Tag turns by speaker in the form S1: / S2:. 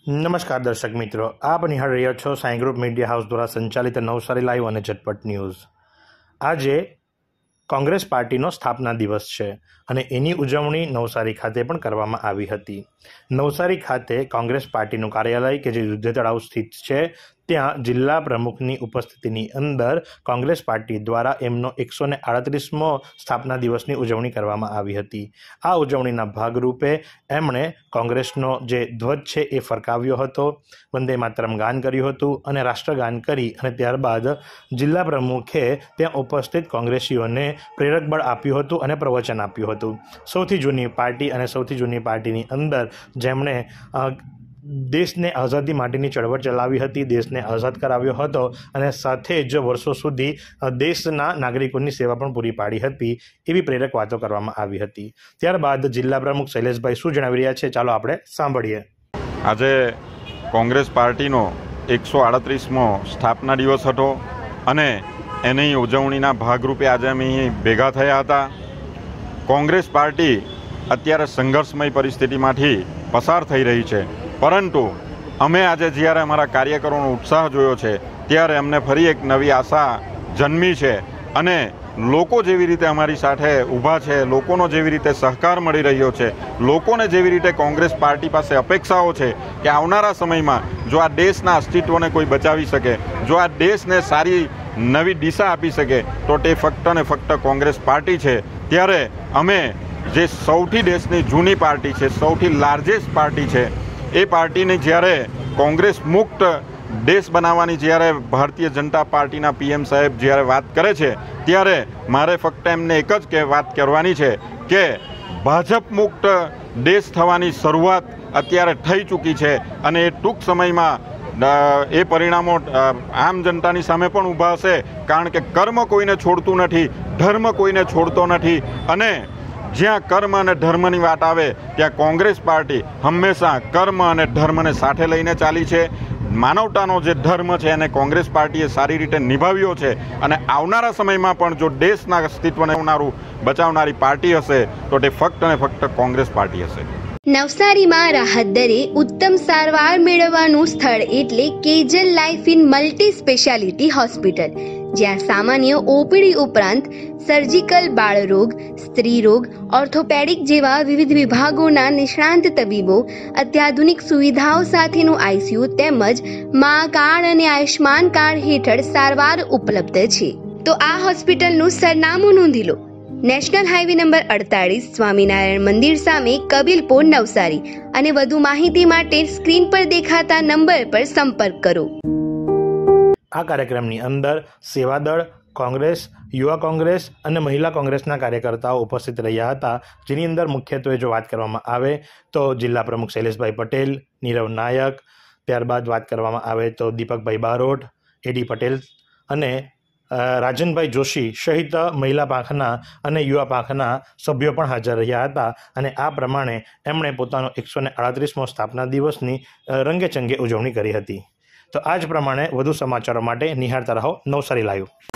S1: નમસ્કાર દર્શક મિત્રો, આપ નિહાળ રહ્યા છો સાઈ ગ્રુપ મીડિયા હાઉસ દ્વારા સંચાલિત નવસારી લાઈવ અને ઝટપટ ન્યૂઝ। આજે કોંગ્રેસ પાર્ટીનો સ્થાપના દિવસ છે અને એની ઉજવણી નવસારી ખાતે પણ કરવામાં આવી હતી। નવસારી ખાતે કોંગ્રેસ પાર્ટીનું કાર્યાલય કે જે યુદ્ધ તળાવ સ્થિત છે ત્યાં જિલ્લા પ્રમુખની ઉપસ્થિતિની અંદર કોંગ્રેસ પાર્ટી દ્વારા એમનો 138મો સ્થાપના દિવસની ઉજવણી કરવામાં આવી હતી। આ ઉજવણીના ભાગરૂપે એમણે કોંગ્રેસનો જે ધ્વજ છે એ ફરકાવ્યો હતો, વંદે માતરમ ગાન કર્યું હતું અને રાષ્ટ્રગાન કરી અને ત્યારબાદ જિલ્લા પ્રમુખે ત્યાં ઉપસ્થિત કોંગ્રેસીઓને પ્રેરક બળ આપ્યું હતું અને પ્રવચન આપ્યું હતું। સૌથી જૂની પાર્ટી અને સૌથી જૂની પાર્ટીની અંદર જેમણે દેશને આઝાદી માટેની ચળવળ ચલાવી હતી, દેશને આઝાદ કરાવ્યો હતો અને સાથે જ વર્ષો સુધી દેશના નાગરિકોની સેવા પણ પૂરી પાડી હતી, એવી પ્રેરક વાતો કરવામાં આવી હતી। ત્યારબાદ જિલ્લા પ્રમુખ શૈલેષભાઈ શું જણાવી રહ્યા છે, ચાલો આપણે સાંભળીએ।
S2: આજે કોંગ્રેસ પાર્ટીનો 138મો સ્થાપના દિવસ હતો અને એની ઉજવણીના ભાગરૂપે આજે અમે અહીં ભેગા થયા હતા। કોંગ્રેસ પાર્ટી અત્યારે સંઘર્ષમય પરિસ્થિતિમાંથી પસાર થઈ રહી છે, પરંતુ અમે આજે જ્યારે અમારા કાર્યકરોનો ઉત્સાહ જોયો છે ત્યારે અમને ફરી એક નવી આશા જન્મી છે અને લોકો જેવી રીતે અમારી સાથે ઊભા છે, લોકોનો જેવી રીતે સહકાર મળી રહ્યો છે, લોકોને જેવી રીતે કોંગ્રેસ પાર્ટી પાસે અપેક્ષાઓ છે કે આવનારા સમયમાં જો આ દેશના અસ્તિત્વને કોઈ બચાવી શકે, જો આ દેશને સારી નવી દિશા આપી શકે તો તે ફક્ત ને ફક્ત કોંગ્રેસ પાર્ટી છે। ત્યારે અમે જે સૌથી દેશની જૂની પાર્ટી છે, સૌથી લાર્જેસ્ટ પાર્ટી છે, એ પાર્ટીને જ્યારે કોંગ્રેસ મુક્ત દેશ બનાવવાની જ્યારે ભારતીય જનતા પાર્ટીના PM સાહેબ જ્યારે વાત કરે છે ત્યારે મારે ફક્ત એમને એક જ વાત કરવાની છે કે ભાજપ મુક્ત દેશ થવાની શરૂઆત અત્યારે થઈ ચૂકી છે અને એ ટૂંક સમયમાં એ પરિણામો આમ જનતાની સામે પણ ઊભા હશે, કારણ કે કર્મ કોઈને છોડતું નથી, ધર્મ કોઈને છોડતો નથી અને જ્યાં કર્મ અને ધર્મની વાત આવે ત્યાં કોંગ્રેસ પાર્ટી હંમેશા કર્મ અને ધર્મને સાથે લઈને ચાલી છે। માનવતાનો જે ધર્મ છે એને કોંગ્રેસ પાર્ટીએ સારી રીતે નિભાવ્યો છે અને આવનારા સમયમાં પણ જો દેશના અસ્તિત્વને બચાવનારી પાર્ટી હશે તો તે ફક્ત અને ફક્ત કોંગ્રેસ પાર્ટી હશે।
S3: નવસારીમાં રાહત દરે ઉત્તમ સારવાર મેળવવાનું સ્થળ એટલે Kejal life in multi speciality hospital, જ્યાં સામાન્ય OPD ઉપરાંત સર્જિકલ, બાળરોગ, સ્ત્રી રોગ, ઓર્થોપેડિક જેવા વિવિધ વિભાગોના નિષ્ણાંત તબીબો, અત્યાધુનિક સુવિધાઓ સાથેનું ICU તેમજ મા કાર્ડ અને આયુષ્માન કાર્ડ હેઠળ સારવાર ઉપલબ્ધ છે। તો આ હોસ્પિટલનું સરનામું નોંધી લો: નેશનલ હાઈવે નંબર 48, સ્વામિનારાયણ મંદિર સામે, કબીલપુર, નવસારી। અને વધુ માહિતી માટે સ્ક્રીન પર દેખાતા નંબર પર સંપર્ક કરો।
S1: આ કાર્યક્રમની અંદર સેવાદળ, કોંગ્રેસ, યુવા કોંગ્રેસ અને મહિલા કોંગ્રેસના કાર્યકર્તાઓ ઉપસ્થિત રહ્યા હતા, જેની અંદર મુખ્યત્વે જો વાત કરવામાં આવે તો જિલ્લા પ્રમુખ શૈલેષભાઈ પટેલ, નીરવ નાયક, ત્યારબાદ વાત કરવામાં આવે તો દીપકભાઈ બારોટ, AD પટેલ અને રાજનભાઈ જોશી સહિત મહિલા પાંખના અને યુવા પાંખના સભ્યો પણ હાજર રહ્યા હતા અને આ પ્રમાણે એમણે પોતાનો 138મો સ્થાપના દિવસની રંગેચંગે ઉજવણી કરી હતી। તો આ જ પ્રમાણે વધુ સમાચારો માટે નિહાળતા રહો નવસારી લાઈવ।